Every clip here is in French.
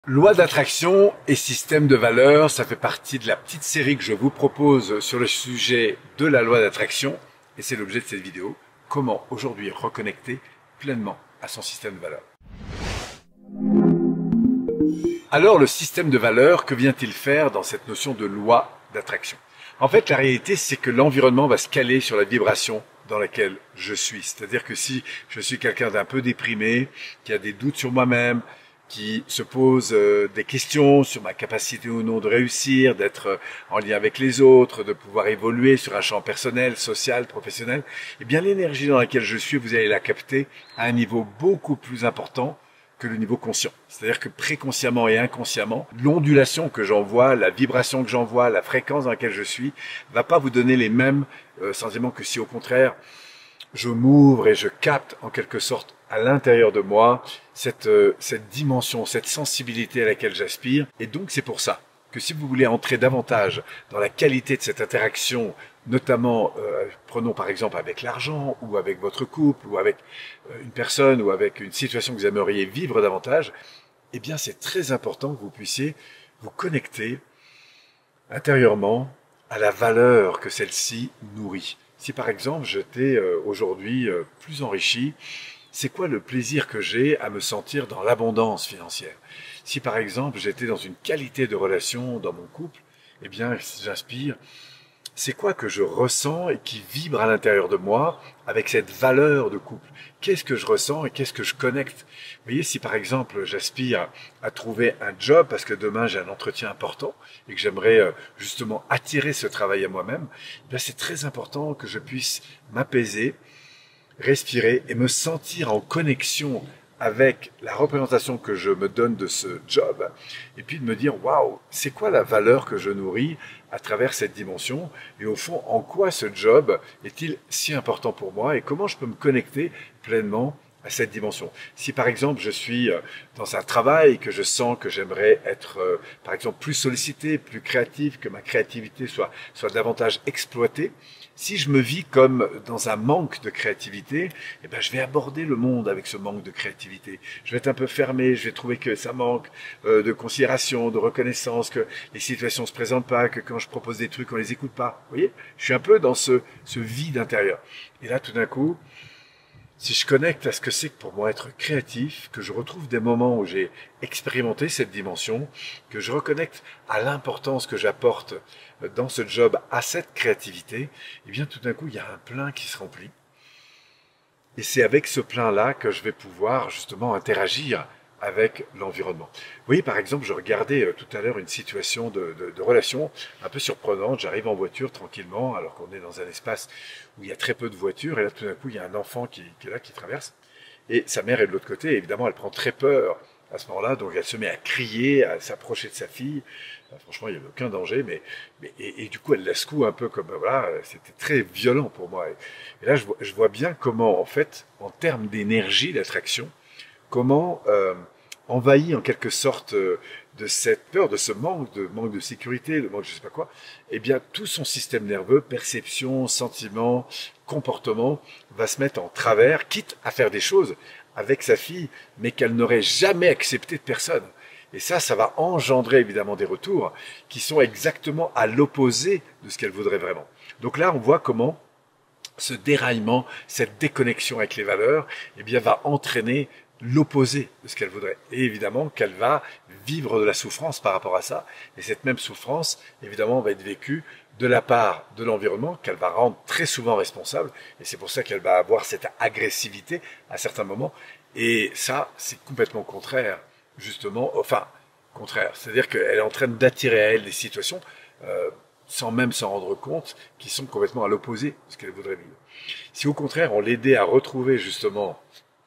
Loi d'attraction et système de valeurs, ça fait partie de la petite série que je vous propose sur le sujet de la loi d'attraction et c'est l'objet de cette vidéo. Comment aujourd'hui reconnecter pleinement à son système de valeurs. Alors le système de valeurs, que vient-il faire dans cette notion de loi d'attraction? En fait, la réalité, c'est que l'environnement va se caler sur la vibration dans laquelle je suis. C'est-à-dire que si je suis quelqu'un d'un peu déprimé, qui a des doutes sur moi-même, qui se pose des questions sur ma capacité ou non de réussir, d'être en lien avec les autres, de pouvoir évoluer sur un champ personnel, social, professionnel, eh bien l'énergie dans laquelle je suis, vous allez la capter à un niveau beaucoup plus important que le niveau conscient. C'est-à-dire que préconsciemment et inconsciemment, l'ondulation que j'envoie, la vibration que j'envoie, la fréquence dans laquelle je suis, va pas vous donner les mêmes sentiments que si au contraire, je m'ouvre et je capte en quelque sorte à l'intérieur de moi cette dimension, cette sensibilité à laquelle j'aspire. Et donc c'est pour ça que si vous voulez entrer davantage dans la qualité de cette interaction, notamment, prenons par exemple avec l'argent, ou avec votre couple, ou avec une personne, ou avec une situation que vous aimeriez vivre davantage, eh bien c'est très important que vous puissiez vous connecter intérieurement à la valeur que celle-ci nourrit. Si par exemple j'étais aujourd'hui plus enrichi, c'est quoi le plaisir que j'ai à me sentir dans l'abondance financière? Si par exemple j'étais dans une qualité de relation dans mon couple, eh bien j'inspire, c'est quoi que je ressens et qui vibre à l'intérieur de moi avec cette valeur de couple? Qu'est-ce que je ressens et qu'est-ce que je connecte? Vous voyez, si par exemple j'aspire à trouver un job parce que demain j'ai un entretien important et que j'aimerais justement attirer ce travail à moi-même, eh bien c'est très important que je puisse m'apaiser, respirer et me sentir en connexion avec la représentation que je me donne de ce job, et puis de me dire, waouh, c'est quoi la valeur que je nourris à travers cette dimension, et au fond, en quoi ce job est-il si important pour moi, et comment je peux me connecter pleinement à cette dimension. Si par exemple je suis dans un travail que je sens que j'aimerais être par exemple plus sollicité, plus créatif, que ma créativité soit davantage exploitée, si je me vis comme dans un manque de créativité, eh ben je vais aborder le monde avec ce manque de créativité. Je vais être un peu fermé, je vais trouver que ça manque de considération, de reconnaissance, que les situations se présentent pas, que quand je propose des trucs on les écoute pas. Vous voyez, je suis un peu dans ce vide intérieur. Et là tout d'un coup, si je connecte à ce que c'est que pour moi être créatif, que je retrouve des moments où j'ai expérimenté cette dimension, que je reconnecte à l'importance que j'apporte dans ce job à cette créativité, eh bien tout d'un coup il y a un plein qui se remplit. Et c'est avec ce plein-là que je vais pouvoir justement interagir avec l'environnement. Vous voyez, par exemple, je regardais tout à l'heure une situation de relation un peu surprenante. J'arrive en voiture tranquillement, alors qu'on est dans un espace où il y a très peu de voitures, et là, tout d'un coup, il y a un enfant qui est là, qui traverse, et sa mère est de l'autre côté, et évidemment, elle prend très peur à ce moment-là, donc elle se met à crier, à s'approcher de sa fille. Enfin, franchement, il n'y avait aucun danger, et du coup, elle la secoue un peu comme, voilà, c'était très violent pour moi. Et là, je vois bien comment, en fait, en termes d'énergie, d'attraction, comment envahi en quelque sorte de cette peur, de ce manque de sécurité, de manque de je sais pas quoi, eh bien tout son système nerveux, perception, sentiment, comportement, va se mettre en travers, quitte à faire des choses avec sa fille, mais qu'elle n'aurait jamais accepté de personne. Et ça va engendrer évidemment des retours qui sont exactement à l'opposé de ce qu'elle voudrait vraiment. Donc là, on voit comment ce déraillement, cette déconnexion avec les valeurs, eh bien, va entraîner l'opposé de ce qu'elle voudrait. Et évidemment qu'elle va vivre de la souffrance par rapport à ça. Et cette même souffrance, évidemment, va être vécue de la part de l'environnement qu'elle va rendre très souvent responsable. Et c'est pour ça qu'elle va avoir cette agressivité à certains moments. Et ça, c'est complètement contraire, justement, enfin, contraire. C'est-à-dire qu'elle est en train d'attirer à elle des situations sans même s'en rendre compte, qui sont complètement à l'opposé de ce qu'elle voudrait vivre. Si au contraire, on l'aidait à retrouver justement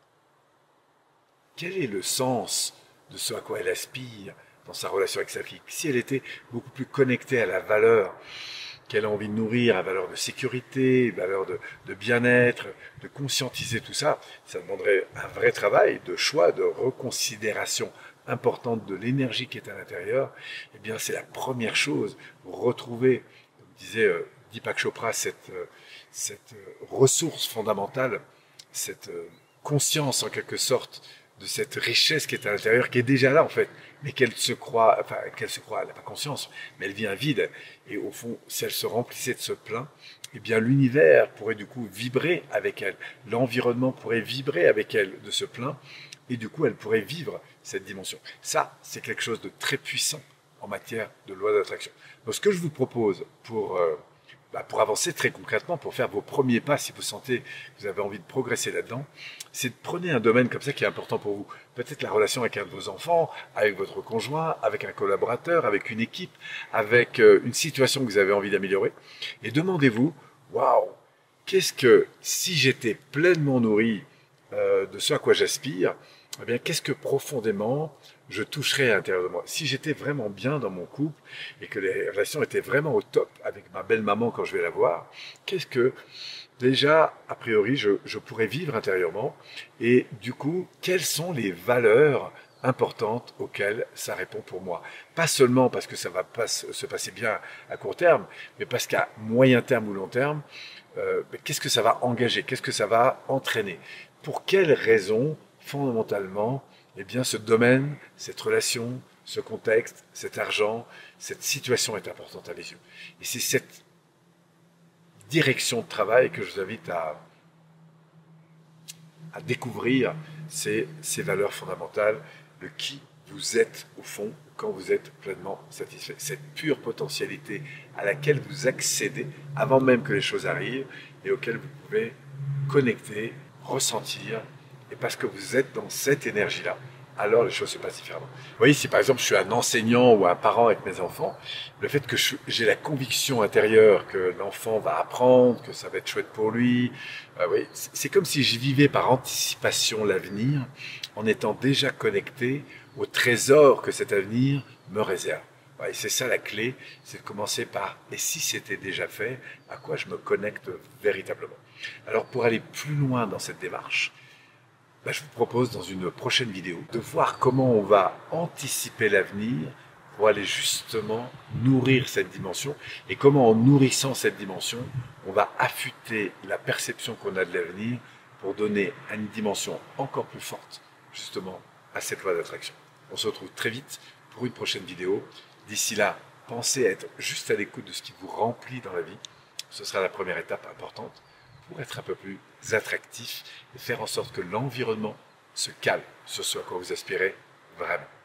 quel est le sens de ce à quoi elle aspire dans sa relation avec sa fille, si elle était beaucoup plus connectée à la valeur qu'elle a envie de nourrir, à la valeur de sécurité, valeur de bien-être, de conscientiser tout ça, ça demanderait un vrai travail de choix, de reconsidération importante de l'énergie qui est à l'intérieur. Eh bien, c'est la première chose, retrouver, comme disait Deepak Chopra, cette ressource fondamentale, cette conscience en quelque sorte de cette richesse qui est à l'intérieur, qui est déjà là en fait, mais qu'elle se croit, elle n'a pas conscience, mais elle vient vide. Et au fond, si elle se remplissait de ce plein, eh bien l'univers pourrait du coup vibrer avec elle, l'environnement pourrait vibrer avec elle de ce plein, et du coup elle pourrait vivre cette dimension. Ça, c'est quelque chose de très puissant en matière de loi d'attraction. Donc ce que je vous propose pour avancer très concrètement, pour faire vos premiers pas, si vous sentez que vous avez envie de progresser là-dedans, c'est de prendre un domaine comme ça qui est important pour vous. Peut-être la relation avec un de vos enfants, avec votre conjoint, avec un collaborateur, avec une équipe, avec une situation que vous avez envie d'améliorer. Et demandez-vous, waouh, qu'est-ce que, si j'étais pleinement nourri de ce à quoi j'aspire, eh bien, qu'est-ce que profondément je toucherais à l'intérieur de moi? Si j'étais vraiment bien dans mon couple et que les relations étaient vraiment au top avec ma belle-maman quand je vais la voir, qu'est-ce que, déjà, a priori, je pourrais vivre intérieurement? Et du coup, quelles sont les valeurs importantes auxquelles ça répond pour moi? Pas seulement parce que ça va pas se passer bien à court terme, mais parce qu'à moyen terme ou long terme, qu'est-ce que ça va engager? Qu'est-ce que ça va entraîner? Pour quelles raisons, fondamentalement, eh bien, ce domaine, cette relation, ce contexte, cet argent, cette situation est importante à mes yeux. Et c'est cette direction de travail que je vous invite à découvrir, c'est ces valeurs fondamentales de qui vous êtes au fond quand vous êtes pleinement satisfait. Cette pure potentialité à laquelle vous accédez avant même que les choses arrivent et auquel vous pouvez connecter, ressentir, et parce que vous êtes dans cette énergie-là, alors les choses se passent différemment. Vous voyez, si par exemple je suis un enseignant ou un parent avec mes enfants, le fait que j'ai la conviction intérieure que l'enfant va apprendre, que ça va être chouette pour lui, oui, c'est comme si je vivais par anticipation l'avenir, en étant déjà connecté au trésor que cet avenir me réserve. Ouais, c'est ça la clé, c'est de commencer par « et si c'était déjà fait, à quoi je me connecte véritablement ?» Alors pour aller plus loin dans cette démarche, je vous propose dans une prochaine vidéo de voir comment on va anticiper l'avenir pour aller justement nourrir cette dimension et comment en nourrissant cette dimension, on va affûter la perception qu'on a de l'avenir pour donner une dimension encore plus forte justement à cette loi d'attraction. On se retrouve très vite pour une prochaine vidéo. D'ici là, pensez à être juste à l'écoute de ce qui vous remplit dans la vie. Ce sera la première étape importante pour être un peu plus attractif et faire en sorte que l'environnement se cale sur ce à quoi vous aspirez vraiment.